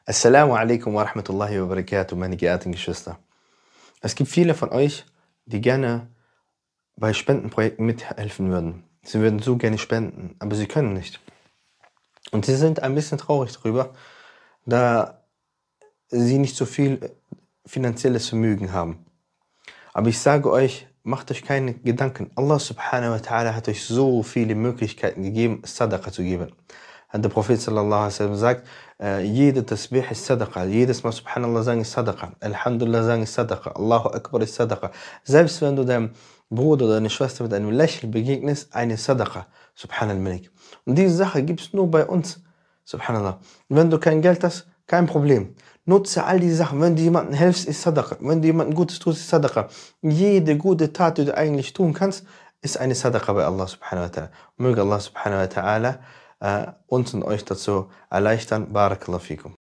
Assalamu alaikum wa rahmatullahi wa barakatuh, meine geehrten Geschwister. Es gibt viele von euch, die gerne bei Spendenprojekten mithelfen würden. Sie würden so gerne spenden, aber sie können nicht. Und sie sind ein bisschen traurig darüber, da sie nicht so viel finanzielles Vermögen haben. Aber ich sage euch, macht euch keine Gedanken. Allah subhanahu wa ta'ala hat euch so viele Möglichkeiten gegeben, Sadaqa zu geben. Der Prophet sallallahu alaihi wasallam sagt, jede Tasbih ist Sadaqa, jedes Mal Subhanallah sagen ist Sadaqa, Alhamdulillah sagen ist Sadaqa, Allahu Akbar ist Sadaqa. Selbst wenn du deinem Bruder oder deiner Schwester mit einem Lächeln begegnest, eine Sadaqa, Subhanal Malik. Und diese Sache gibt es nur bei uns, Subhanallah. Und wenn du kein Geld hast, kein Problem. Nutze all diese Sachen. Wenn du jemandem hilfst, ist Sadaqa. Wenn du jemandem Gutes tust, ist Sadaqa. Jede gute Tat, die du eigentlich tun kannst, ist eine Sadaqa bei Allah subhanahu wa ta'ala. Möge Allah subhanahu wa ta'ala uns und euch dazu erleichtern. Barakallahu fikum.